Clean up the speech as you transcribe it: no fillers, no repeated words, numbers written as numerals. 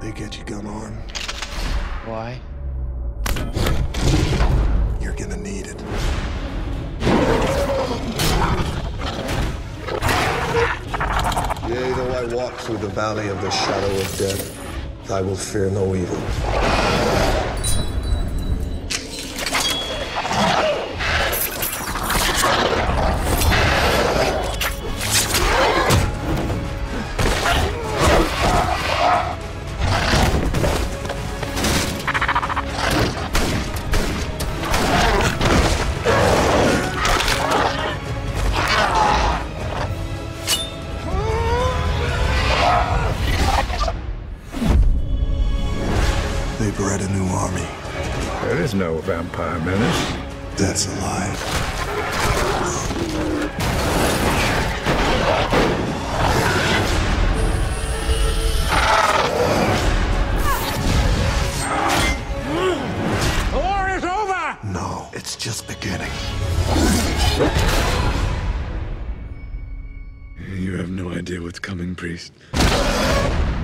they get you gun armed? Why? You're gonna need it. Yea, though I walk through the valley of the shadow of death, I will fear no evil. They bred a new army. There is no vampire menace. That's a lie. The war is over! No, it's just beginning. You have no idea what's coming, priest.